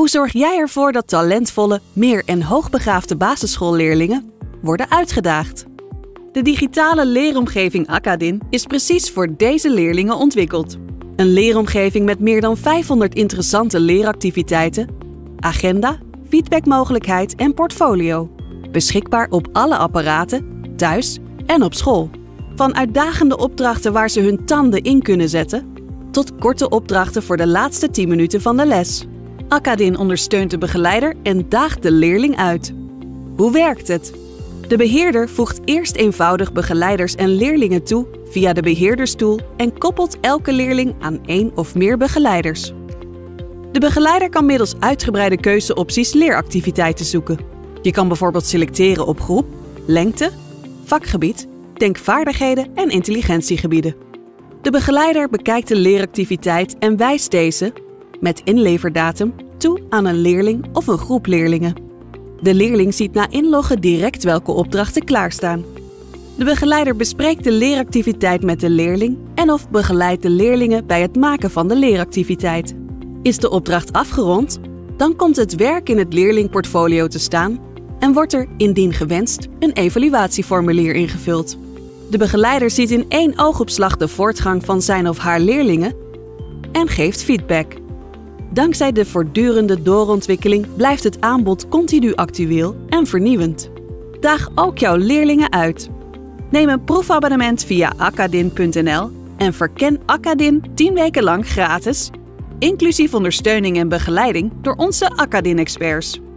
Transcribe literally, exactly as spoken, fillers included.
Hoe zorg jij ervoor dat talentvolle, meer- en hoogbegaafde basisschoolleerlingen worden uitgedaagd? De digitale leeromgeving Acadin is precies voor deze leerlingen ontwikkeld. Een leeromgeving met meer dan vijfhonderd interessante leeractiviteiten, agenda, feedbackmogelijkheid en portfolio. Beschikbaar op alle apparaten, thuis en op school. Van uitdagende opdrachten waar ze hun tanden in kunnen zetten, tot korte opdrachten voor de laatste tien minuten van de les. Acadin ondersteunt de begeleider en daagt de leerling uit. Hoe werkt het? De beheerder voegt eerst eenvoudig begeleiders en leerlingen toe via de beheerderstoel en koppelt elke leerling aan één of meer begeleiders. De begeleider kan middels uitgebreide keuzeopties leeractiviteiten zoeken. Je kan bijvoorbeeld selecteren op groep, lengte, vakgebied, denkvaardigheden en intelligentiegebieden. De begeleider bekijkt de leeractiviteit en wijst deze, met inleverdatum, toe aan een leerling of een groep leerlingen. De leerling ziet na inloggen direct welke opdrachten klaarstaan. De begeleider bespreekt de leeractiviteit met de leerling en of begeleidt de leerlingen bij het maken van de leeractiviteit. Is de opdracht afgerond, dan komt het werk in het leerlingportfolio te staan en wordt er, indien gewenst, een evaluatieformulier ingevuld. De begeleider ziet in één oogopslag de voortgang van zijn of haar leerlingen en geeft feedback. Dankzij de voortdurende doorontwikkeling blijft het aanbod continu actueel en vernieuwend. Daag ook jouw leerlingen uit. Neem een proefabonnement via acadin punt n l en verken Acadin tien weken lang gratis, inclusief ondersteuning en begeleiding door onze Acadin-experts.